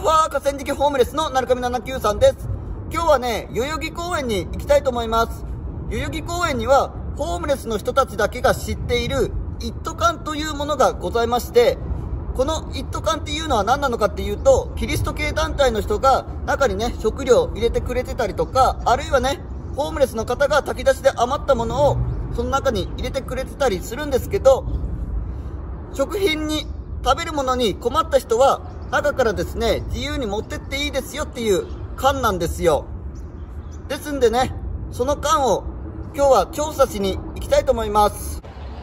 は、河川敷ホームレスの鳴上793です。今日はね、代々木公園に行きたいと思います。代々木公園には、ホームレスの人たちだけが知っている一斗缶というものがございまして、この一斗缶っていうのは何なのかっていうと、キリスト系団体の人が中にね、食料入れてくれてたりとか、あるいはね、ホームレスの方が炊き出しで余ったものをその中に入れてくれてたりするんですけど、食品に食べるものに困った人は中からですね、自由に持ってっていいですよっていう缶なんですよ。ですんでね、その缶を今日は調査しに行きたいと思います。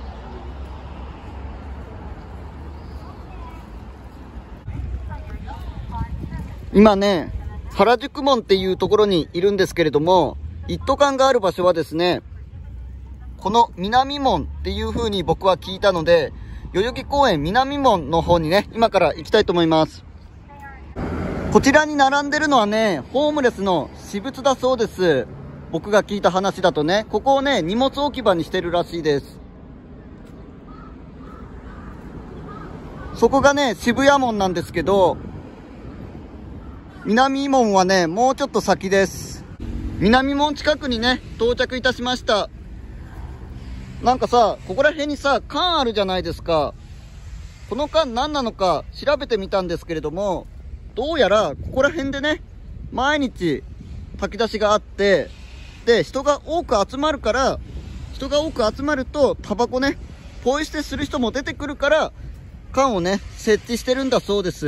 今ね、原宿門っていうところにいるんですけれども、一斗缶がある場所はですね、この南門っていう風に僕は聞いたので、代々木公園南門の方にね、今から行きたいと思います。こちらに並んでるのはね、ホームレスの私物だそうです。僕が聞いた話だとね、ここをね、荷物置き場にしてるらしいです。そこがね、渋谷門なんですけど、南門はね、もうちょっと先です。南門近くにね、到着いたしました。なんかさ、ここら辺にさ、缶あるじゃないですか。この缶何なのか調べてみたんですけれども、どうやらここら辺でね、毎日炊き出しがあって、で、人が多く集まるから、人が多く集まるとタバコね、ポイ捨てする人も出てくるから、缶をね、設置してるんだそうです。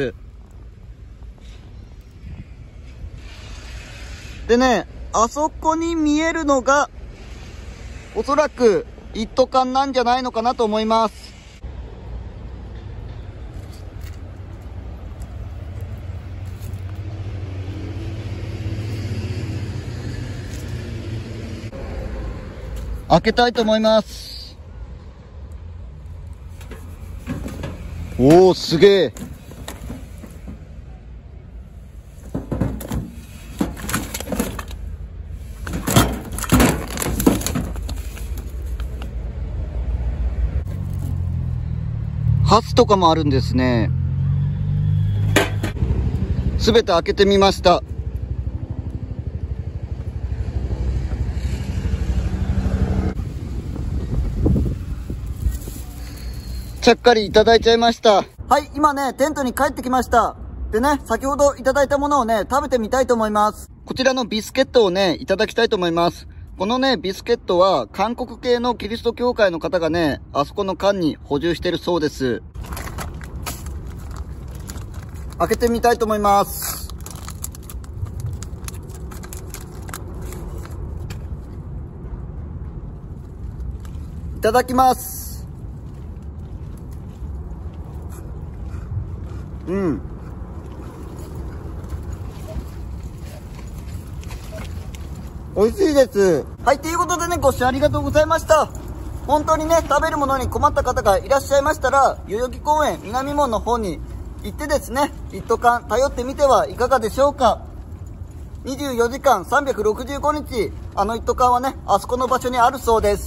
でね、あそこに見えるのが、おそらく一斗缶なんじゃないのかなと思います。開けたいと思います。おー、すげえ。ハスとかもあるんですね。すべて開けてみました。ちゃっかりいただいちゃいました。はい、今ね、テントに帰ってきました。でね、先ほどいただいたものをね、食べてみたいと思います。こちらのビスケットをね、いただきたいと思います。このね、ビスケットは韓国系のキリスト教会の方がね、あそこの缶に補充してるそうです。開けてみたいと思います。いただきます。うん。美味しいです。はい、ということでね、ご視聴ありがとうございました。本当にね、食べるものに困った方がいらっしゃいましたら、代々木公園南門の方に行ってですね、一斗缶頼ってみてはいかがでしょうか。24時間365日、あの一斗缶はね、あそこの場所にあるそうです。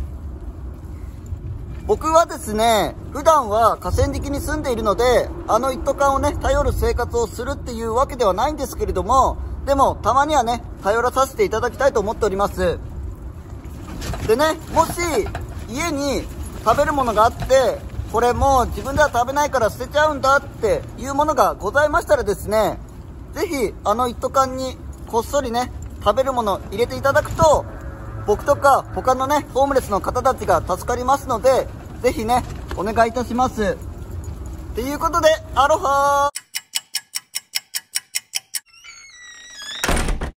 僕はですね、普段は河川敷に住んでいるので、あの一斗缶をね、頼る生活をするっていうわけではないんですけれども、でも、たまにはね、頼らさせていただきたいと思っております。でね、もし、家に食べるものがあって、これもう自分では食べないから捨てちゃうんだっていうものがございましたらですね、ぜひ、あの一斗缶にこっそりね、食べるもの入れていただくと、僕とか他のね、ホームレスの方たちが助かりますので、ぜひね、お願いいたします。ということで、アロハー。